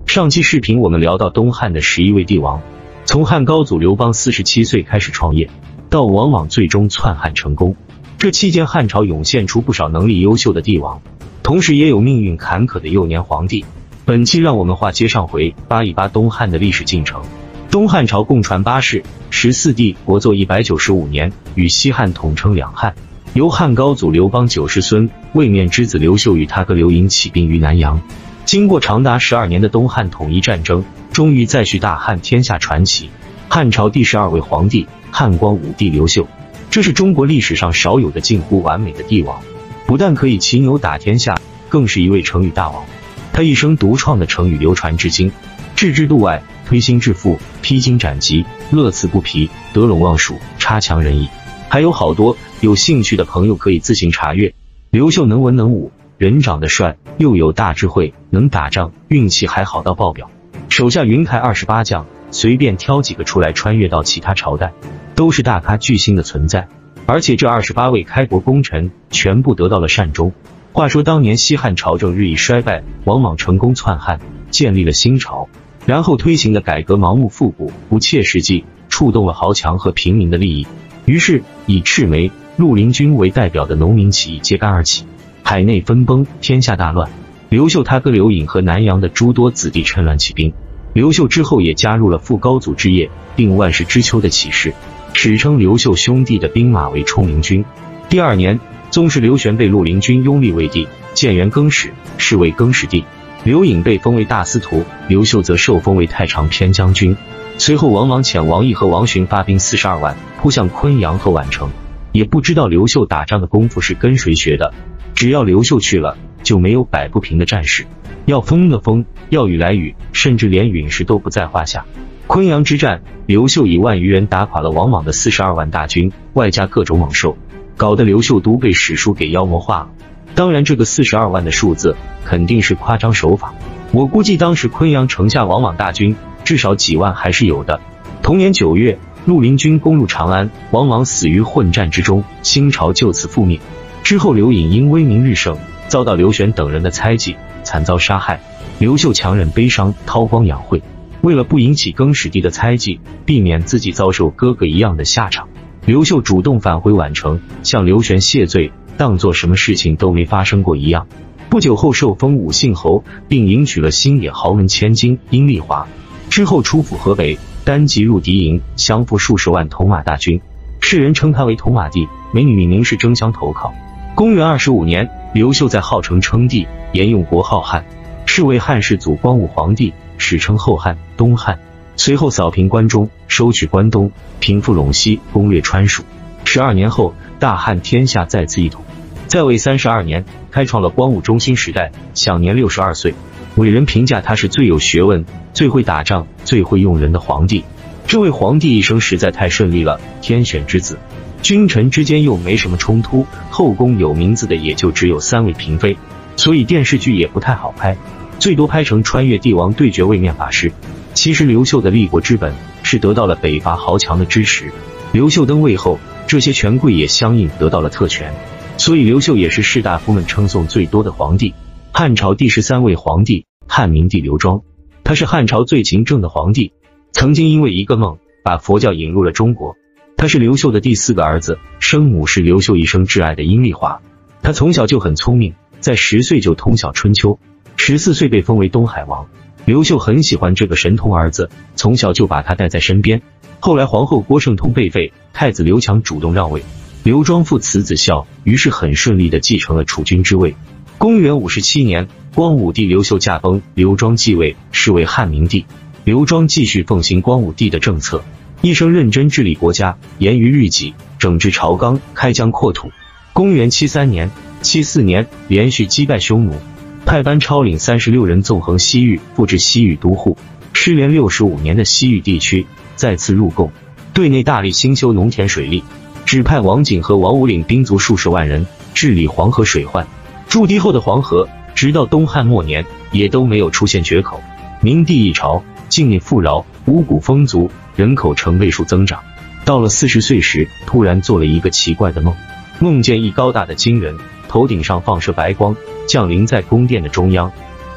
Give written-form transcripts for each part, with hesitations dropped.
上期视频我们聊到东汉的11位帝王，从汉高祖刘邦47岁开始创业，到王莽最终篡汉成功。这期间汉朝涌现出不少能力优秀的帝王，同时也有命运坎坷的幼年皇帝。本期让我们话接上回，扒一扒东汉的历史进程。东汉朝共传8世，14帝，国祚195年，与西汉统称两汉，由汉高祖刘邦90孙，位面之子刘秀与他哥刘盈起兵于南阳。经过长达12年的东汉统一战争，终于再续大汉天下传奇。汉朝第12位皇帝，汉光武帝刘秀，这是中国历史上少有的近乎完美的帝王，不但可以骑牛打天下，更是一位成语大王。他一生独创的成语流传至今，置之度外，推心置腹，披荆斩棘，乐此不疲，得陇望蜀，差强人意，还有好多，有兴趣的朋友可以自行查阅。刘秀能文能武，人长得帅，又有大智慧，能打仗，运气还好到爆表。手下云台28将，随便挑几个出来穿越到其他朝代，都是大咖巨星的存在。而且这28位开国功臣全部得到了善终。话说当年西汉朝政日益衰败，王莽成功篡汉，建立了新朝，然后推行的改革盲目复古，不切实际，触动了豪强和平民的利益。于是以赤眉、绿林军为代表的农民起义揭竿而起，海内分崩，天下大乱。刘秀他哥刘颖和南阳的诸多子弟趁乱起兵。刘秀之后也加入了复高祖之业，并万世之秋的起事，史称刘秀兄弟的兵马为冲灵军。第2年，宗室刘玄被绿林军拥立为帝，建元更始，是为更始帝。刘颖被封为大司徒，刘秀则受封为太常偏将军。随后王莽遣王毅和王寻发兵42万，扑向昆阳和宛城。也不知道刘秀打仗的功夫是跟谁学的，只要刘秀去了，就没有摆不平的战事，要风的风，要雨来雨，甚至连陨石都不在话下。昆阳之战，刘秀以10000余人打垮了王莽的42万大军，外加各种猛兽，搞得刘秀都被史书给妖魔化了。当然这个42万的数字肯定是夸张手法，我估计当时昆阳城下王莽大军至少几万还是有的。同年9月，绿林军攻入长安，王莽死于混战之中，新朝就此覆灭。之后刘颖因威名日盛，遭到刘玄等人的猜忌，惨遭杀害。刘秀强忍悲伤，韬光养晦，为了不引起更始帝的猜忌，避免自己遭受哥哥一样的下场，刘秀主动返回宛城，向刘玄谢罪，当作什么事情都没发生过一样。不久后受封武信侯，并迎娶了新野豪门千金阴丽华。之后出府河北，单骑入敌营，降服数十万铜马大军，世人称他为铜马帝，美女名是争相投靠。公元25年，刘秀在号城称帝，沿用国号汉，是为汉世祖光武皇帝，史称后汉、东汉。随后扫平关中，收取关东，平复陇西，攻略川蜀。12年后，大汉天下再次一统。在位32年，开创了光武中兴时代，享年62岁。伟人评价他是最有学问、最会打仗、最会用人的皇帝。这位皇帝一生实在太顺利了，天选之子，君臣之间又没什么冲突，后宫有名字的也就只有3位嫔妃，所以电视剧也不太好拍，最多拍成穿越帝王对决位面法师。其实刘秀的立国之本是得到了北伐豪强的支持，刘秀登位后，这些权贵也相应得到了特权，所以刘秀也是士大夫们称颂最多的皇帝。汉朝第13位皇帝，汉明帝刘庄，他是汉朝最勤政的皇帝，曾经因为一个梦把佛教引入了中国。他是刘秀的第4个儿子，生母是刘秀一生挚爱的阴丽华。他从小就很聪明，在10岁就通晓春秋，14岁被封为东海王。刘秀很喜欢这个神童儿子，从小就把他带在身边。后来皇后郭圣通被废，太子刘强主动让位，刘庄父慈子孝，于是很顺利地继承了储君之位。公元57年，光武帝刘秀驾崩，刘庄继位，是为汉明帝。刘庄继续奉行光武帝的政策，一生认真治理国家，严于律己，整治朝纲，开疆扩土。公元73年、74年，连续击败匈奴，派班超领36人纵横西域，复置西域都护。失联65年的西域地区再次入贡，对内大力兴修农田水利，指派王景和王武领兵卒数十万人治理黄河水患。筑堤后的黄河，直到东汉末年也都没有出现决口。明帝一朝，境内富饶，五谷丰足，人口成倍数增长。到了40岁时，突然做了一个奇怪的梦，梦见一高大的金人，头顶上放射白光，降临在宫殿的中央。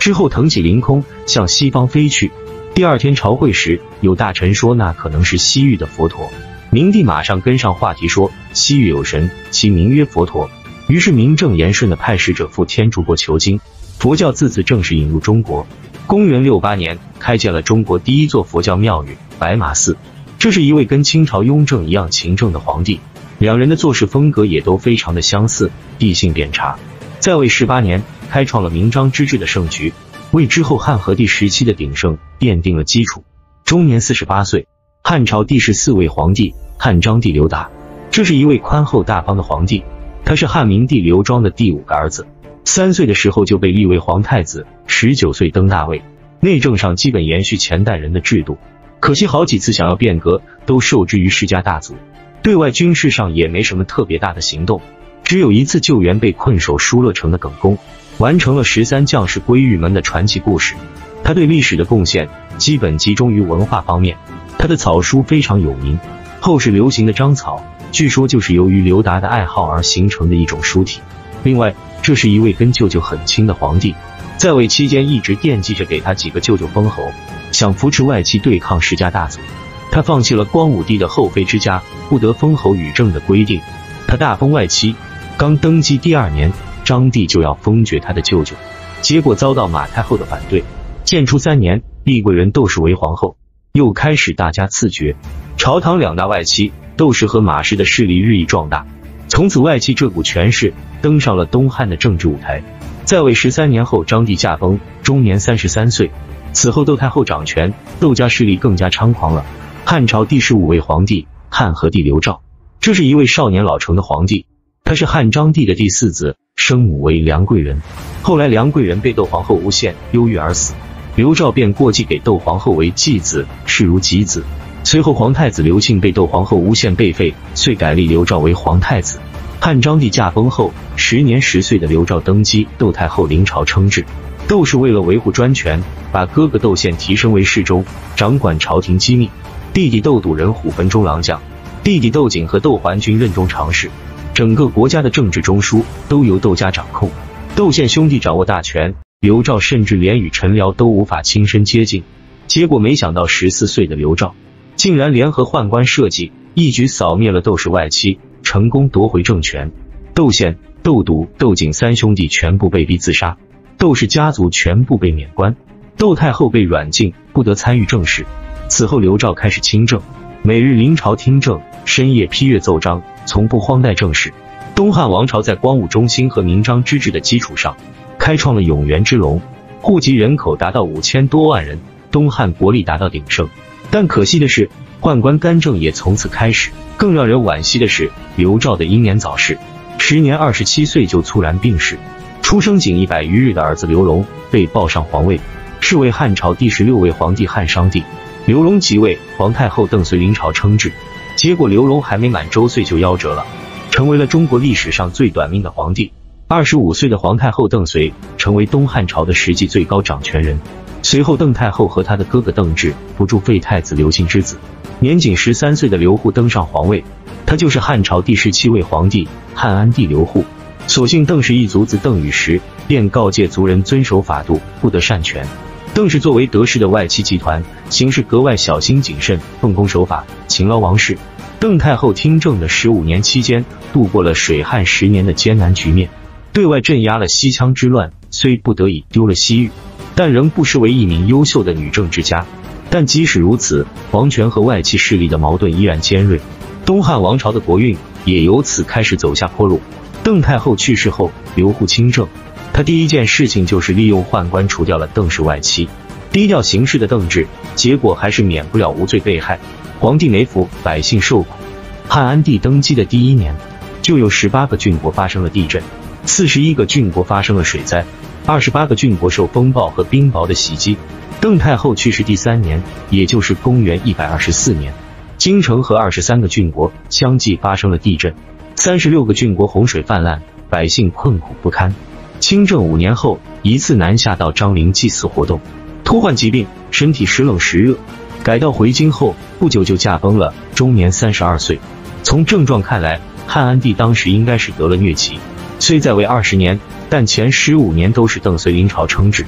之后腾起凌空向西方飞去。第二天朝会时，有大臣说那可能是西域的佛陀。明帝马上跟上话题说，西域有神，其名曰佛陀。于是名正言顺地派使者赴天竺国求经，佛教自此正式引入中国。公元68年，开建了中国第一座佛教庙宇白马寺。这是一位跟清朝雍正一样勤政的皇帝，两人的做事风格也都非常的相似，地性遍察。在位18年，开创了明章之治的盛局，为之后汉和帝时期的鼎盛奠定了基础。终年48岁，汉朝第14位皇帝汉章帝刘达。这是一位宽厚大方的皇帝，他是汉明帝刘庄的第5个儿子，3岁的时候就被立为皇太子，19岁登大位。内政上基本延续前代人的制度，可惜好几次想要变革都受制于世家大族。对外军事上也没什么特别大的行动，只有一次救援被困守疏勒城的耿恭，完成了13将士归玉门的传奇故事。他对历史的贡献基本集中于文化方面，他的草书非常有名，后世流行的章草据说就是由于刘达的爱好而形成的一种书体。另外，这是一位跟舅舅很亲的皇帝，在位期间一直惦记着给他几个舅舅封侯，想扶持外戚对抗世家大族。他放弃了光武帝的后妃之家不得封侯与正的规定，他大封外戚。刚登基第2年，章帝就要封爵他的舅舅，结果遭到马太后的反对。建初3年，立贵人窦氏为皇后，又开始大加赐爵。朝堂2大外戚窦氏和马氏的势力日益壮大，从此外戚这股权势登上了东汉的政治舞台。在位13年后，章帝驾崩，终年33岁。此后窦太后掌权，窦家势力更加猖狂了。汉朝第15位皇帝汉和帝刘肇，这是一位少年老成的皇帝，他是汉章帝的第4子，生母为梁贵人。后来梁贵人被窦皇后诬陷，忧郁而死，刘肇便过继给窦皇后为继子，视如己子。随后皇太子刘庆被窦皇后诬陷被废，遂改立刘肇为皇太子。汉章帝驾崩后，时年10岁的刘肇登基，窦太后临朝称制。窦氏为了维护专权，把哥哥窦宪提升为侍中，掌管朝廷机密。弟弟窦笃任虎贲中郎将，弟弟窦景和窦桓均任中常侍。整个国家的政治中枢都由窦家掌控。窦宪兄弟掌握大权，刘肇甚至连与臣僚都无法亲身接近。结果没想到14岁的刘肇竟然联合宦官设计，一举扫灭了窦氏外戚，成功夺回政权。窦宪、窦笃、窦景3兄弟全部被逼自杀，窦氏家族全部被免官，窦太后被软禁，不得参与政事。此后刘肇开始亲政，每日临朝听政，深夜批阅奏章，从不荒怠政事。东汉王朝在光武中兴和明章之治的基础上，开创了永元之隆，户籍人口达到5000多万人，东汉国力达到鼎盛。但可惜的是，宦官干政也从此开始。更让人惋惜的是，刘肇的英年早逝，时年27岁就猝然病逝。出生仅100余日的儿子刘隆被抱上皇位，是为汉朝第16位皇帝汉商帝。刘隆即位，皇太后邓绥临朝称制，结果刘隆还没满周岁就夭折了，成为了中国历史上最短命的皇帝。25岁的皇太后邓绥成为东汉朝的实际最高掌权人。随后邓太后和他的哥哥邓挚扶助废太子刘歆之子，年仅13岁的刘祜登上皇位，他就是汉朝第17位皇帝汉安帝刘祜。所幸邓氏一族自邓禹时便告诫族人遵守法度，不得擅权。邓氏作为得势的外戚集团，行事格外小心谨慎，奉公守法，勤劳王室。邓太后听政的15年期间，度过了水旱10年的艰难局面，对外镇压了西羌之乱，虽不得已丢了西域，但仍不失为一名优秀的女政治家。但即使如此，皇权和外戚势力的矛盾依然尖锐，东汉王朝的国运也由此开始走下坡路。邓太后去世后，刘祜亲政，他第一件事情就是利用宦官除掉了邓氏外戚。低调行事的邓挚，结果还是免不了无罪被害，皇帝没福，百姓受苦。汉安帝登基的第1年，就有18个郡国发生了地震，41个郡国发生了水灾，28个郡国受风暴和冰雹的袭击。邓太后去世第3年，也就是公元124年，京城和23个郡国相继发生了地震，36个郡国洪水泛滥，百姓困苦不堪。清政5年后，一次南下到张陵祭祀活动，突患疾病，身体时冷时热，改道回京后不久就驾崩了，终年32岁。从症状看来，汉安帝当时应该是得了疟疾，虽在位20年，但前15年都是邓绥临朝称制，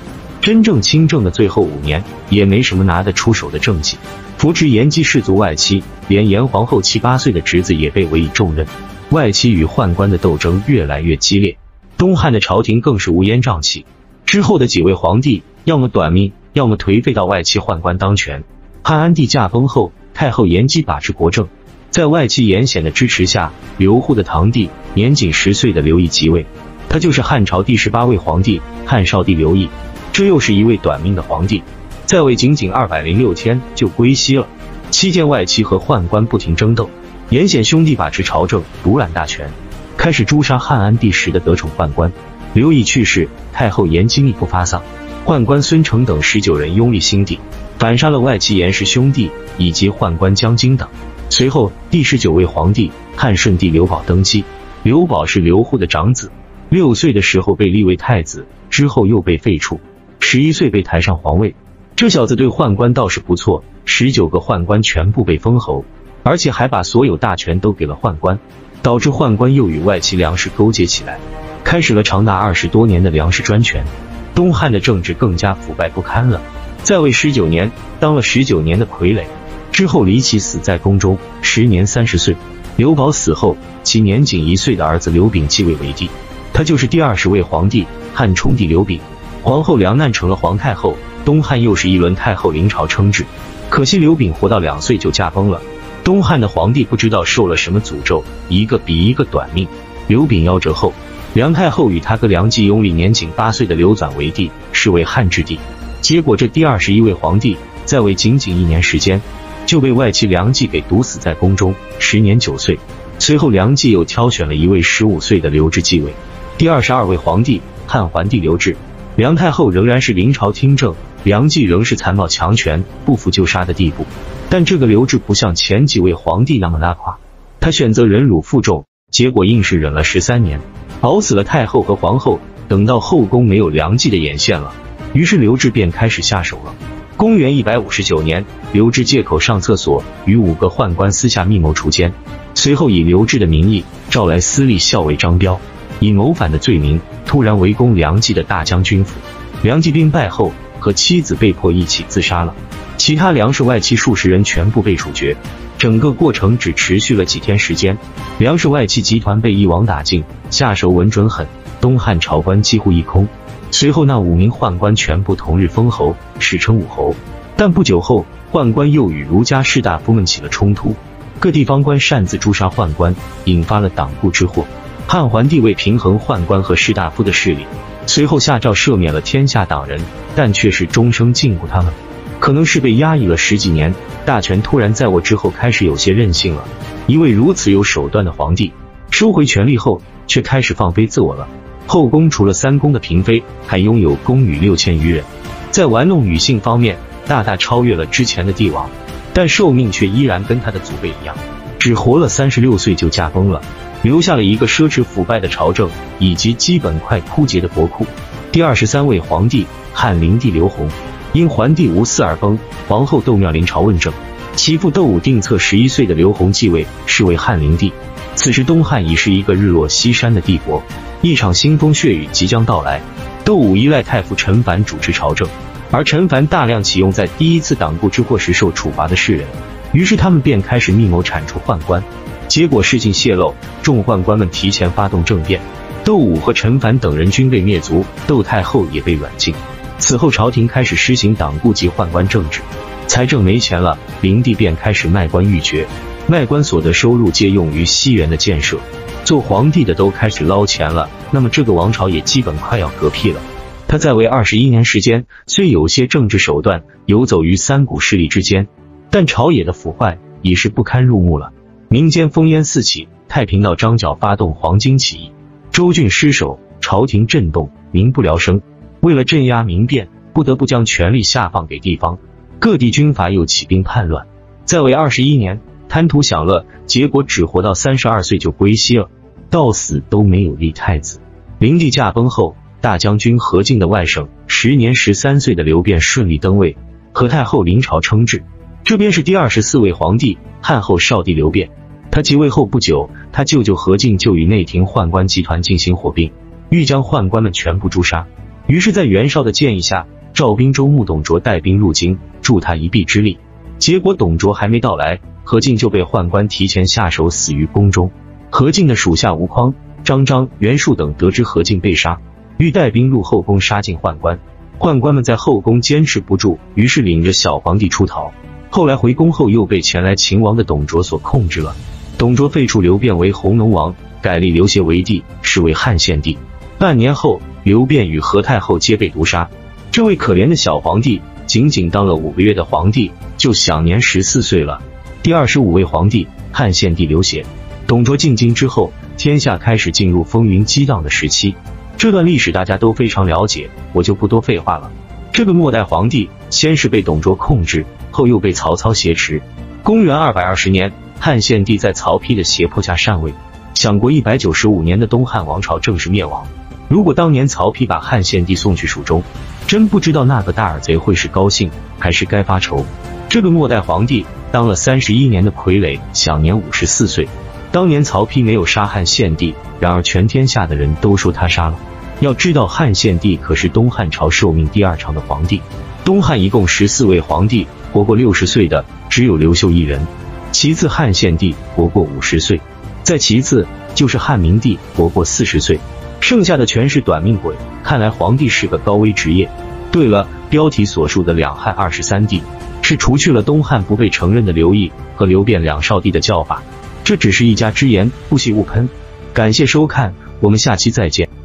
真正亲政的最后5年，也没什么拿得出手的政绩。扶植延吉氏族外戚，连炎皇后7、8岁的侄子也被委以重任。外戚与宦官的斗争越来越激烈，东汉的朝廷更是乌烟瘴气。之后的几位皇帝，要么短命，要么颓废到外戚宦官当权。汉安帝驾崩后，太后延吉把持国政，在外戚严显的支持下，刘祜的堂弟年仅10岁的刘毅即位，他就是汉朝第18位皇帝汉少帝刘毅。这又是一位短命的皇帝，在位仅仅206天就归西了。期间外戚和宦官不停争斗，严显兄弟把持朝政，独揽大权，开始诛杀汉安帝时的得宠宦官。刘毅去世，太后延吉逆不发丧，宦官孙承等19人拥立新帝，反杀了外戚严氏兄弟以及宦官江津等。随后第19位皇帝汉顺帝刘保登基，刘保是刘祜的长子，6岁的时候被立为太子，之后又被废黜，11岁被抬上皇位。这小子对宦官倒是不错，19个宦官全部被封侯，而且还把所有大权都给了宦官，导致宦官又与外戚梁氏勾结起来，开始了长达20多年的梁氏专权。东汉的政治更加腐败不堪了。在位19年，当了19年的傀儡，之后李启死在宫中，时年30岁。刘保死后，其年仅1岁的儿子刘秉继位为帝，他就是第20位皇帝汉冲帝刘秉。皇后梁难成了皇太后，东汉又是一轮太后临朝称制。可惜刘秉活到2岁就驾崩了。东汉的皇帝不知道受了什么诅咒，一个比一个短命。刘秉夭折后，梁太后与他哥梁冀拥立年仅8岁的刘纂为帝，是为汉质帝。结果这第21位皇帝在位仅仅1年时间，就被外戚梁冀给毒死在宫中，时年9岁。随后梁冀又挑选了一位15岁的刘志继位，第22位皇帝汉桓帝刘志。梁太后仍然是临朝听政，梁冀仍是残暴强权，不服就杀的地步。但这个刘志不像前几位皇帝那么拉胯，他选择忍辱负重，结果硬是忍了13年，熬死了太后和皇后。等到后宫没有梁冀的眼线了，于是刘志便开始下手了。公元159年，刘志借口上厕所，与5个宦官私下密谋除奸，随后以刘志的名义召来司隶校尉张彪，以谋反的罪名突然围攻梁冀的大将军府。梁冀兵败后，和妻子被迫一起自杀了，其他梁氏外戚数十人全部被处决。整个过程只持续了几天时间，梁氏外戚集团被一网打尽，下手稳准狠，东汉朝官几乎一空。随后那5名宦官全部同日封侯，史称武侯。但不久后，宦官又与儒家士大夫们起了冲突，各地方官擅自诛杀宦官，引发了党锢之祸。汉桓帝为平衡宦官和士大夫的势力，随后下诏赦免了天下党人，但却是终生禁锢他们。可能是被压抑了10几年，大权突然在握之后开始有些任性了。一位如此有手段的皇帝收回权力后，却开始放飞自我了。后宫除了3宫的嫔妃，还拥有宫女6000余人，在玩弄女性方面大大超越了之前的帝王，但寿命却依然跟他的祖辈一样，只活了36岁就驾崩了，留下了一个奢侈腐败的朝政以及基本快枯竭的国库。第23位皇帝汉灵帝刘弘，因桓帝无嗣而崩，皇后窦妙临朝问政，其父窦武定策11岁的刘弘继位，是为汉灵帝。此时东汉已是一个日落西山的帝国，一场腥风血雨即将到来。窦武依赖太傅陈蕃主持朝政，而陈蕃大量启用在第一次党锢之祸时受处罚的士人，于是他们便开始密谋铲除宦官。结果事情泄露，众宦官们提前发动政变，窦武和陈蕃等人均被灭族，窦太后也被软禁。此后朝廷开始施行党锢及宦官政治，财政没钱了，灵帝便开始卖官鬻爵，卖官所得收入皆用于西园的建设。做皇帝的都开始捞钱了，那么这个王朝也基本快要嗝屁了。他在位21年时间，虽有些政治手段游走于3股势力之间，但朝野的腐坏已是不堪入目了。民间烽烟四起，太平道张角发动黄巾起义，州郡失守，朝廷震动，民不聊生。为了镇压民变，不得不将权力下放给地方，各地军阀又起兵叛乱。在位21年，贪图享乐，结果只活到32岁就归西了，到死都没有立太子。灵帝驾崩后，大将军何进的外甥时年13岁的刘辩顺利登位，和太后临朝称制。这边是第24位皇帝汉后少帝刘辩，他即位后不久，他舅舅何进就与内廷宦官集团进行火并，欲将宦官们全部诛杀。于是在袁绍的建议下， 赵滨州牧董卓带兵入京，助他一臂之力。结果董卓还没到来，何进就被宦官提前下手，死于宫中。何进的属下吴匡、张璋、袁术等得知何进被杀，欲带兵入后宫杀尽宦官。宦官们在后宫坚持不住，于是领着小皇帝出逃。后来回宫后又被前来秦王的董卓所控制了。董卓废黜刘辩为弘农王，改立刘协为帝，是为汉献帝。半年后，刘辩与何太后皆被毒杀。这位可怜的小皇帝仅仅当了5个月的皇帝，就享年14岁了。第25位皇帝汉献帝刘协。董卓进京之后，天下开始进入风云激荡的时期。这段历史大家都非常了解，我就不多废话了。这个末代皇帝先是被董卓控制，后又被曹操挟持。公元220年，汉献帝在曹丕的胁迫下禅位，享国195年的东汉王朝正式灭亡。如果当年曹丕把汉献帝送去蜀中，真不知道那个大耳贼会是高兴还是该发愁。这个末代皇帝当了31年的傀儡，享年54岁。当年曹丕没有杀汉献帝，然而全天下的人都说他杀了。要知道汉献帝可是东汉朝寿命第2长的皇帝。东汉一共14位皇帝，活过60岁的只有刘秀一人，其次汉献帝活过50岁，再其次就是汉明帝活过40岁，剩下的全是短命鬼。看来皇帝是个高危职业。对了，标题所述的两汉23帝是除去了东汉不被承认的刘义和刘辩两少帝的叫法，这只是一家之言，不喜勿喷。感谢收看，我们下期再见。